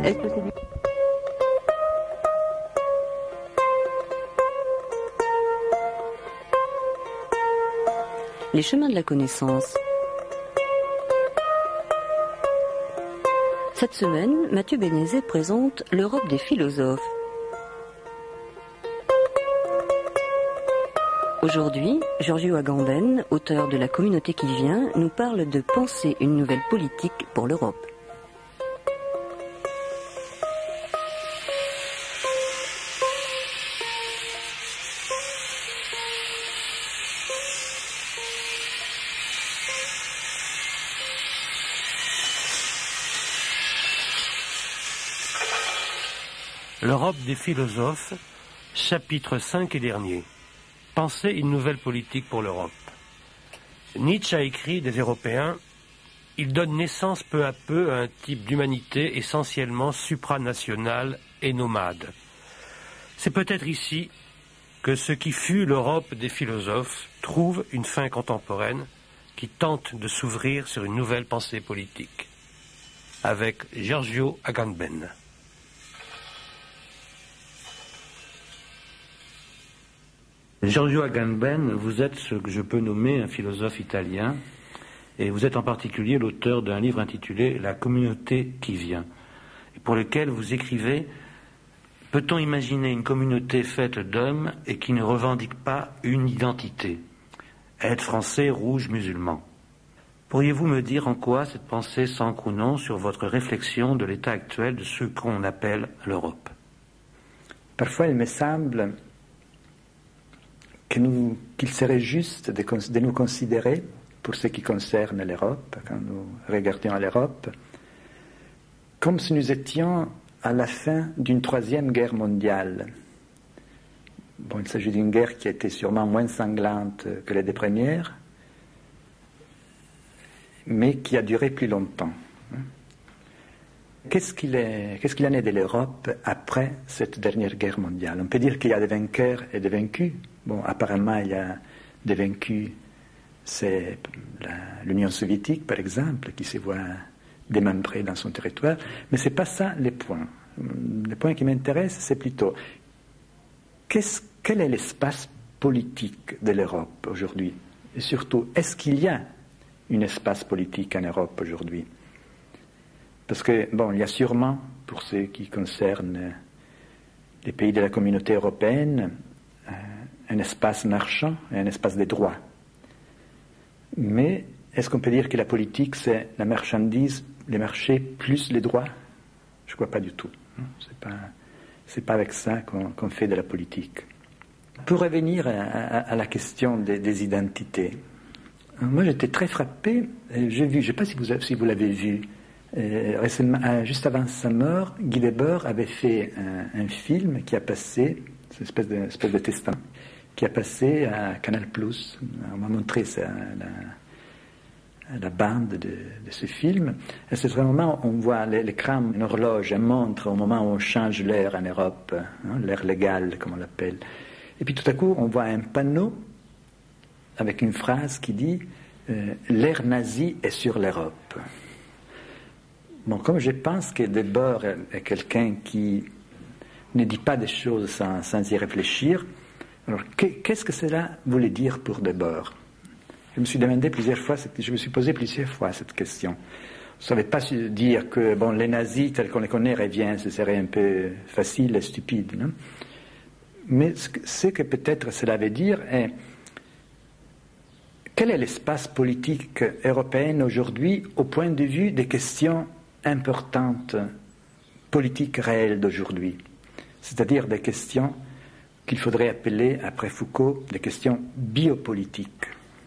Est-ce que c'est du... Les chemins de la connaissance. Cette semaine, Mathieu Bénézet présente l'Europe des philosophes. Aujourd'hui, Giorgio Agamben, auteur de La communauté qui vient, nous parle de penser une nouvelle politique pour l'Europe. L'Europe des philosophes, chapitre 5 et dernier. Penser une nouvelle politique pour l'Europe. Nietzsche a écrit des Européens, ils donnent naissance peu à peu à un type d'humanité essentiellement supranationale et nomade. C'est peut-être ici que ce qui fut l'Europe des philosophes trouve une fin contemporaine qui tente de s'ouvrir sur une nouvelle pensée politique. Avec Giorgio Agamben. Giorgio Agamben, vous êtes ce que je peux nommer un philosophe italien, et vous êtes en particulier l'auteur d'un livre intitulé « La communauté qui vient », pour lequel vous écrivez « Peut-on imaginer une communauté faite d'hommes et qui ne revendique pas une identité, être français, rouge, musulman ?» Pourriez-vous me dire en quoi cette pensée s'ancre ou non sur votre réflexion de l'état actuel de ce qu'on appelle l'Europe? Parfois, il me semble qu'il serait juste de nous considérer, pour ce qui concerne l'Europe, quand nous regardons à l'Europe, comme si nous étions à la fin d'une troisième guerre mondiale. Bon, il s'agit d'une guerre qui a été sûrement moins sanglante que les deux premières, mais qui a duré plus longtemps. Qu'est-ce qu'il en est de l'Europe après cette dernière guerre mondiale? On peut dire qu'il y a des vainqueurs et des vaincus. Bon, apparemment, il y a des vaincus, c'est l'Union soviétique, par exemple, qui se voit démembrée dans son territoire. Mais ce n'est pas ça le point. Le point qui m'intéresse, c'est plutôt quel est l'espace politique de l'Europe aujourd'hui? Et surtout, est-ce qu'il y a un espace politique en Europe aujourd'hui? Parce que, bon, il y a sûrement, pour ce qui concerne les pays de la communauté européenne, un espace marchand et un espace des droits. Mais est-ce qu'on peut dire que la politique, c'est la marchandise, les marchés, plus les droits? Je ne crois pas du tout. C'est pas avec ça qu'on fait de la politique. Pour revenir à la question des identités, moi j'étais très frappé, j'ai vu, je ne sais pas si vous l'avez vu, récemment, juste avant sa mort, Guy Debord avait fait un film qui a passé, c'est une espèce de testament, qui a passé à Canal+. On m'a montré ça, la bande de ce film. Et c'est vraiment, on voit l'écran, une horloge, une montre au moment où on change l'heure en Europe, hein, l'heure légale, comme on l'appelle. Et puis tout à coup, on voit un panneau avec une phrase qui dit l'ère nazie est sur l'Europe. Bon, comme je pense que Debord est quelqu'un qui ne dit pas des choses sans y réfléchir, alors qu'est-ce que cela voulait dire pour Debord? Je me suis posé plusieurs fois cette question. Je ne savais pas dire que bon, les nazis tels qu'on les connaît reviennent, ce serait un peu facile et stupide. Non? Mais ce que peut-être cela veut dire est quel est l'espace politique européen aujourd'hui au point de vue des questions importantes, politiques réelles d'aujourd'hui, c'est-à-dire des questions qu'il faudrait appeler, après Foucault, des questions biopolitiques.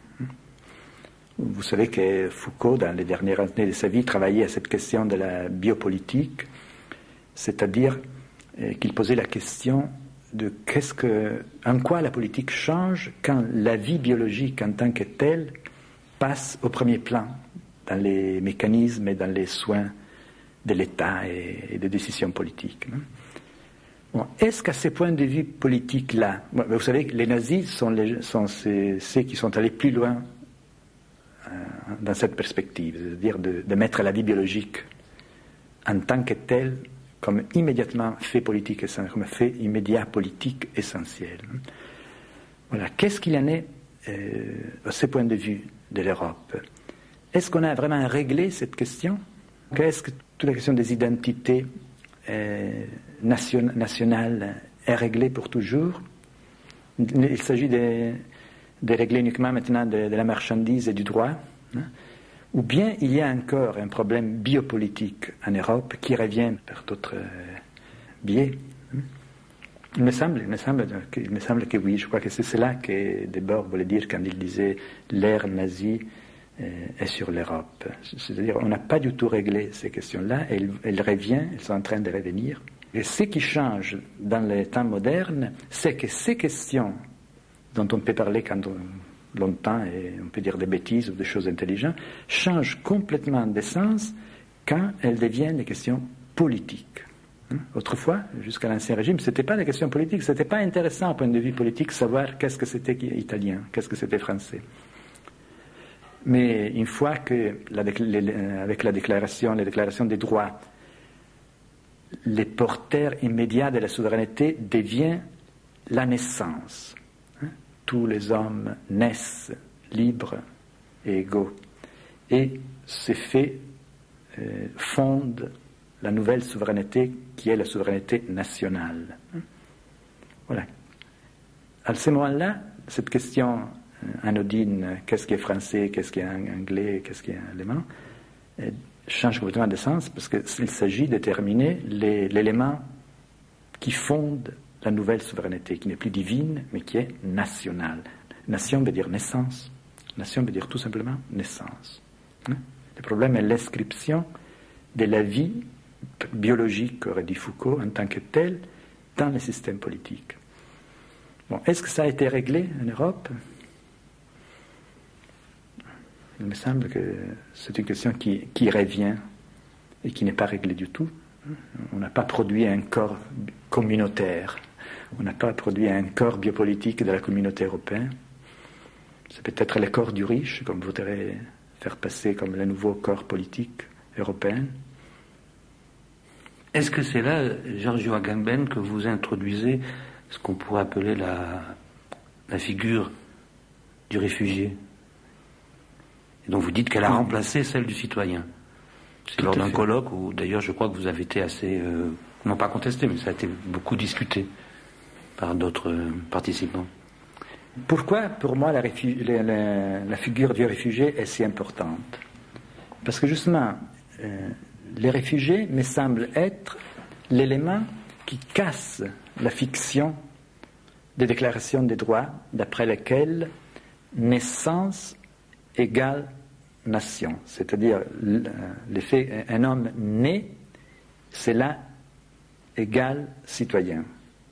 Vous savez que Foucault, dans les dernières années de sa vie, travaillait à cette question de la biopolitique, c'est-à-dire qu'il posait la question de en quoi la politique change quand la vie biologique en tant que telle passe au premier plan dans les mécanismes et dans les soins de l'État et des décisions politiques. Bon, est-ce qu'à ces points de vue politiques-là, vous savez que les nazis sont ceux qui sont allés plus loin dans cette perspective, c'est-à-dire de mettre la vie biologique en tant que telle comme immédiatement fait politique essentiel, comme fait immédiat politique essentiel. Voilà. Qu'est-ce qu'il y en est à ce point de vue de l'Europe? Est-ce qu'on a vraiment réglé cette question? Est-ce que toute la question des identités nationales est réglée pour toujours? Il s'agit de régler uniquement maintenant de la marchandise et du droit, hein? Ou bien il y a encore un problème biopolitique en Europe qui revient par d'autres biais. Il me semble que oui. Je crois que c'est cela que Debord voulait dire quand il disait l'ère nazie est sur l'Europe. C'est-à-dire on n'a pas du tout réglé ces questions-là. Elles reviennent, elles sont en train de revenir. Et ce qui change dans les temps modernes, c'est que ces questions dont on peut parler longtemps, et on peut dire des bêtises ou des choses intelligentes, changent complètement de sens quand elles deviennent des questions politiques. Autrefois, jusqu'à l'Ancien Régime, ce n'était pas des questions politiques, ce n'était pas intéressant au point de vue politique savoir qu'est-ce que c'était italien, qu'est-ce que c'était français. Mais une fois que, avec les déclarations des droits, les porteurs immédiats de la souveraineté deviennent la naissance. Tous les hommes naissent libres et égaux. Et ces faits fondent la nouvelle souveraineté qui est la souveraineté nationale. Voilà. À ce moment-là, cette question anodine, qu'est-ce qui est français, qu'est-ce qui est anglais, qu'est-ce qui est allemand, change complètement de sens parce qu'il s'agit de déterminer l'élément qui fonde la nouvelle souveraineté, qui n'est plus divine, mais qui est nationale. Nation veut dire naissance. Nation veut dire tout simplement naissance. Le problème est l'inscription de la vie biologique, aurait dit Foucault, en tant que telle, dans le système politique. Bon, est-ce que ça a été réglé en Europe? Il me semble que c'est une question qui revient et qui n'est pas réglée du tout. On n'a pas produit un corps communautaire. On n'a pas produit un corps biopolitique de la communauté européenne. C'est peut-être le corps du riche, comme vous voudrez faire passer comme le nouveau corps politique européen. Est-ce que c'est là, Giorgio Agamben, que vous introduisez ce qu'on pourrait appeler la figure du réfugié? Et donc vous dites qu'elle a remplacé celle du citoyen. C'est lors d'un colloque où, d'ailleurs, je crois que vous avez été assez, non pas contesté, mais ça a été beaucoup discuté par d'autres participants. Pourquoi, pour moi, la figure du réfugié est si importante? Parce que, justement, les réfugiés me semblent être l'élément qui casse la fiction des déclarations des droits, d'après lesquelles naissance égale nation. C'est-à-dire, l'effet, un homme né, c'est là égal citoyen.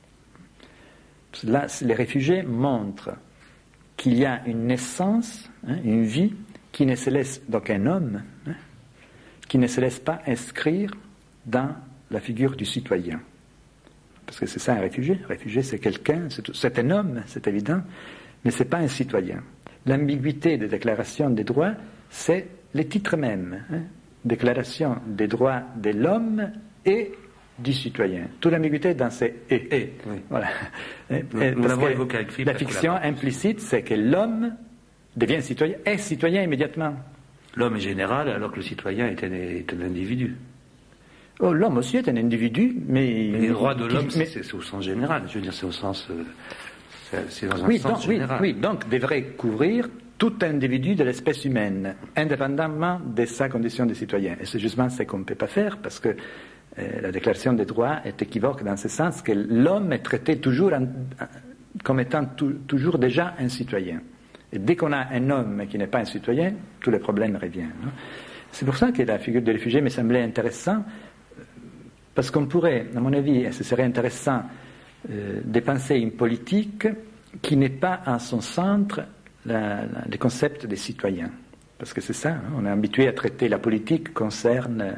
Là, les réfugiés montrent qu'il y a une naissance, une vie, qui ne se laisse, donc un homme, qui ne se laisse pas inscrire dans la figure du citoyen. Parce que c'est ça un réfugié. Un réfugié, c'est quelqu'un, c'est un homme, c'est évident, mais ce n'est pas un citoyen. L'ambiguïté des déclarations des droits, c'est les titres mêmes. Déclaration des droits de l'homme et du citoyen. Toute l'ambiguïté dans ces « et ». Oui. Voilà. Nous l'avons évoqué avec Philippe. La fiction implicite, c'est que l'homme devient citoyen, est citoyen immédiatement. L'homme est général alors que le citoyen est un individu. Oh, l'homme aussi est un individu, mais les droits de l'homme, c'est au sens général. Je veux dire, c'est au sens... c'est dans un sens général. Oui, donc devrait couvrir tout individu de l'espèce humaine, indépendamment de sa condition de citoyen. Et c'est justement ce qu'on ne peut pas faire, parce que la déclaration des droits est équivoque dans ce sens que l'homme est traité toujours comme étant toujours déjà un citoyen. Et dès qu'on a un homme qui n'est pas un citoyen, tous les problèmes reviennent. C'est pour ça que la figure de réfugié me semblait intéressante, parce qu'on pourrait, à mon avis, et ce serait intéressant, de penser une politique qui n'est pas en son centre le concept des citoyens. Parce que c'est ça, on est habitué à traiter la politique concerne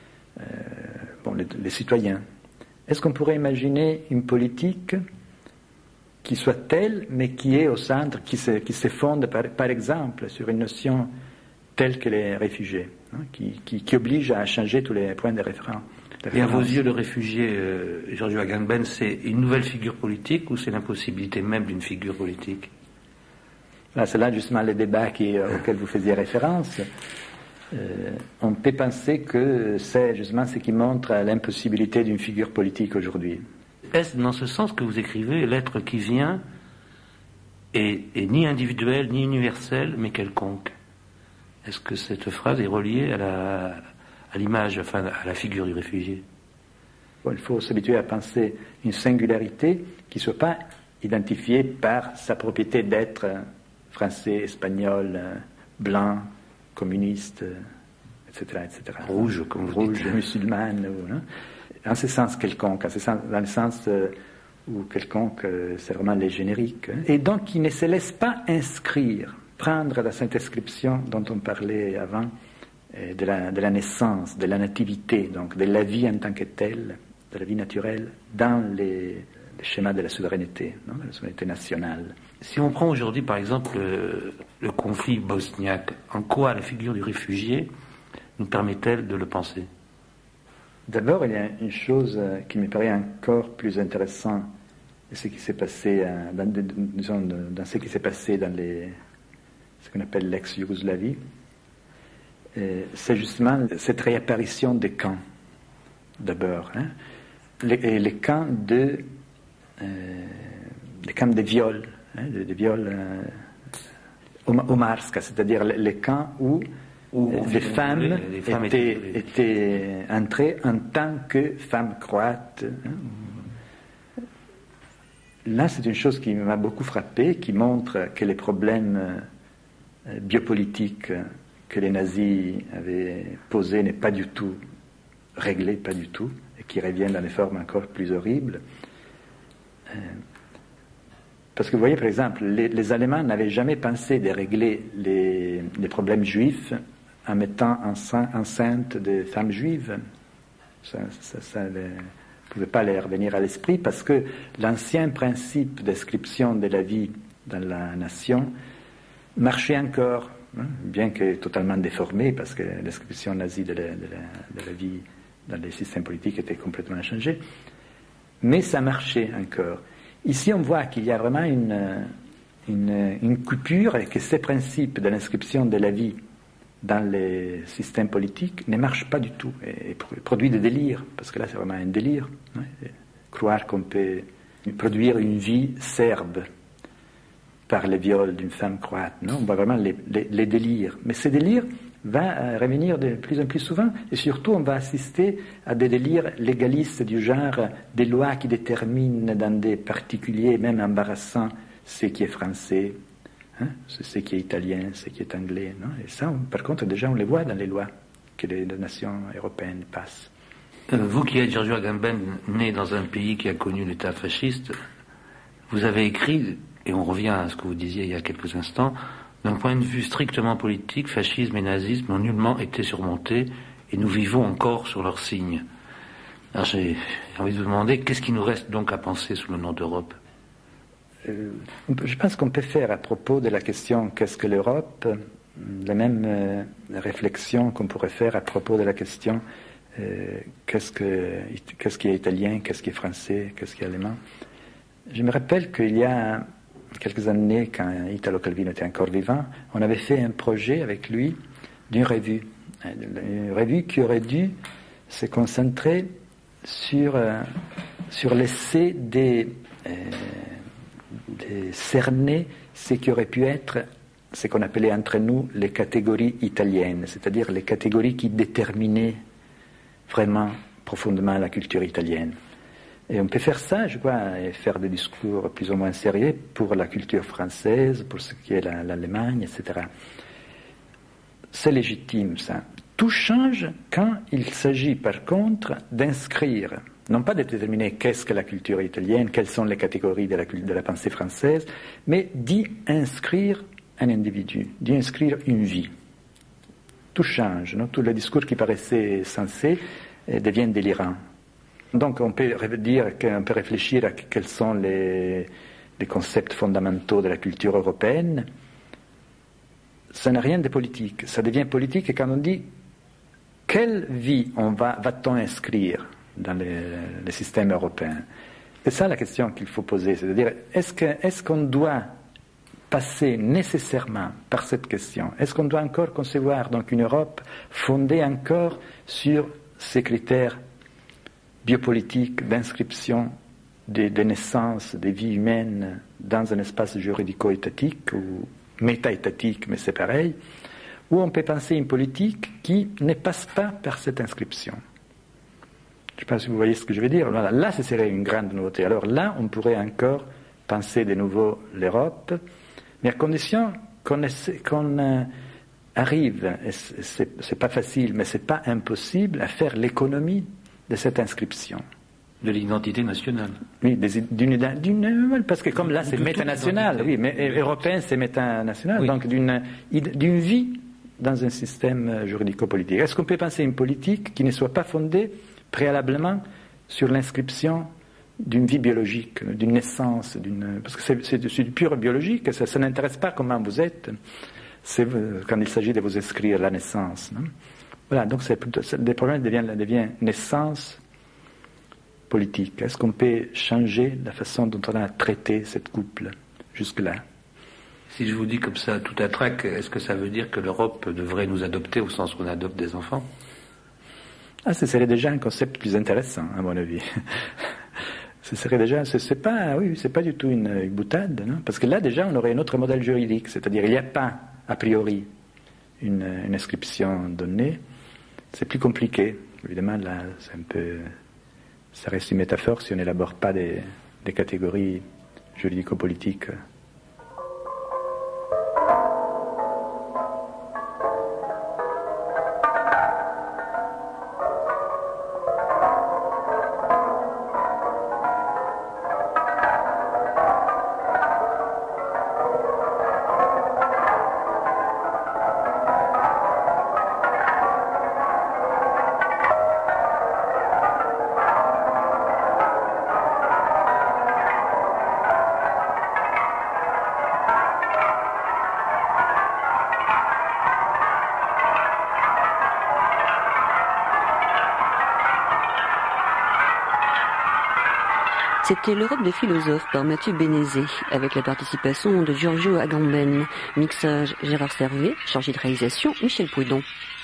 les citoyens. Est-ce qu'on pourrait imaginer une politique qui soit telle, mais qui est au centre, qui se fonde par exemple sur une notion telle que les réfugiés, qui oblige à changer tous les points de référence. Et à vos yeux, le réfugié Giorgio Agamben, c'est une nouvelle figure politique ou c'est l'impossibilité même d'une figure politique? C'est là justement le débat auquel vous faisiez référence. On peut penser que c'est justement ce qui montre l'impossibilité d'une figure politique aujourd'hui. Est-ce dans ce sens que vous écrivez l'être qui vient est ni individuel ni universel mais quelconque? Est-ce que cette phrase est reliée à l'image, enfin à la figure du réfugié? Bon, il faut s'habituer à penser une singularité qui ne soit pas identifiée par sa propriété d'être français, espagnol, blanc, communiste, etc., etc. Rouge, comme vous dites. Musulmane, en ce sens quelconque, dans le sens où quelconque, c'est vraiment les génériques. Et donc, qui ne se laisse pas inscrire, prendre dans cette inscription dont on parlait avant, de la naissance, de la nativité, donc de la vie en tant que telle, de la vie naturelle, dans les schémas de la souveraineté, de la souveraineté nationale. Si on prend aujourd'hui, par exemple, le conflit bosniaque, en quoi la figure du réfugié nous permet-elle de le penser? D'abord, il y a une chose qui me paraît encore plus intéressante, ce qui s'est passé dans ce qui s'est passé dans ce qu'on appelle l'ex-Yougoslavie, c'est justement cette réapparition des camps, d'abord, les camps de viol, des viols omarska, c'est-à-dire les camps où les femmes étaient entrées en tant que femmes croates. Là, c'est une chose qui m'a beaucoup frappé, qui montre que les problèmes biopolitiques que les nazis avaient posés n'est pas du tout réglé, pas du tout, et qui reviennent dans des formes encore plus horribles. Parce que vous voyez, par exemple, les Allemands n'avaient jamais pensé de régler les problèmes juifs en mettant enceinte des femmes juives. Ça ne pouvait pas leur venir à l'esprit, parce que l'ancien principe description de la vie dans la nation marchait encore, bien que totalement déformé, parce que la description nazie de la vie dans les systèmes politiques était complètement changée. Mais ça marchait encore. Ici, on voit qu'il y a vraiment une coupure et que ces principes de l'inscription de la vie dans les systèmes politiques ne marchent pas du tout et produisent des délires, parce que là, c'est vraiment un délire. Croire qu'on peut produire une vie serbe par le viol d'une femme croate. Non, on voit vraiment les délires. Mais ces délires vont revenir de plus en plus souvent, et surtout on va assister à des délires légalistes du genre des lois qui déterminent dans des particuliers, même embarrassants, ce qui est français, ce qui est italien, ce qui est anglais. Non? Et ça, par contre, déjà on les voit dans les lois que les nations européennes passent. Vous qui êtes Giorgio Agamben, né dans un pays qui a connu l'État fasciste, vous avez écrit, et on revient à ce que vous disiez il y a quelques instants, d'un point de vue strictement politique, fascisme et nazisme n'ont nullement été surmontés et nous vivons encore sur leurs signes. Alors j'ai envie de vous demander, qu'est-ce qui nous reste donc à penser sous le nom d'Europe? Je pense qu'on peut faire à propos de la question qu'est-ce que l'Europe, la même réflexion qu'on pourrait faire à propos de la question qu'est-ce qui est italien, qu'est-ce qui est français, qu'est-ce qui est allemand. Je me rappelle qu'il y a quelques années, quand Italo Calvino était encore vivant, on avait fait un projet avec lui d'une revue. Une revue qui aurait dû se concentrer sur l'essai de cerner ce qui aurait pu être ce qu'on appelait entre nous les catégories italiennes, c'est-à-dire les catégories qui déterminaient vraiment profondément la culture italienne. Et on peut faire ça, je crois, et faire des discours plus ou moins sérieux pour la culture française, pour ce qui est l'Allemagne, etc. C'est légitime, ça. Tout change quand il s'agit, par contre, d'inscrire, non pas de déterminer qu'est-ce que la culture italienne, quelles sont les catégories de la pensée française, mais d'y inscrire un individu, d'y inscrire une vie. Tout change, non? Tout le discours qui paraissait sensé devient délirant. Donc on peut réfléchir à quels sont les concepts fondamentaux de la culture européenne. Ça n'a rien de politique. Ça devient politique quand on dit quelle vie va-t-on inscrire dans les systèmes européens. C'est ça la question qu'il faut poser, c'est-à-dire est-ce qu'on doit passer nécessairement par cette question? Est-ce qu'on doit encore concevoir donc une Europe fondée encore sur ces critères biopolitiques d'inscription des naissances, des vies humaines dans un espace juridico-étatique ou méta-étatique, mais c'est pareil, ou on peut penser une politique qui ne passe pas par cette inscription? Je ne sais pas si vous voyez ce que je veux dire. Là, ce serait une grande nouveauté. Alors là, on pourrait encore penser de nouveau l'Europe, mais à condition qu'on arrive, et c'est pas facile, mais c'est pas impossible, à faire l'économie de cette inscription. De l'identité nationale. Oui, parce que comme là c'est métanational, oui, mais européen c'est métanational, oui. Donc d'une vie dans un système juridico-politique. Est-ce qu'on peut penser une politique qui ne soit pas fondée préalablement sur l'inscription d'une vie biologique, d'une naissance, parce que c'est du pur biologique, ça n'intéresse pas comment vous êtes, quand il s'agit de vous inscrire à la naissance. Non? Voilà, donc des problèmes deviennent naissance politique. Est-ce qu'on peut changer la façon dont on a traité cette couple jusque-là? Si je vous dis comme ça, tout à trac, est-ce que ça veut dire que l'Europe devrait nous adopter au sens où on adopte des enfants? Ce serait déjà un concept plus intéressant, à mon avis. Ce serait déjà, c'est pas du tout une boutade, non? Parce que là déjà on aurait un autre modèle juridique, c'est-à-dire il n'y a pas a priori une inscription donnée. C'est plus compliqué. Évidemment là, ça reste une métaphore si on n'élabore pas des catégories juridico-politiques. C'était l'Europe des philosophes par Mathieu Bénézé, avec la participation de Giorgio Agamben, mixage Gérard Servet, chargé de réalisation Michel Prudon.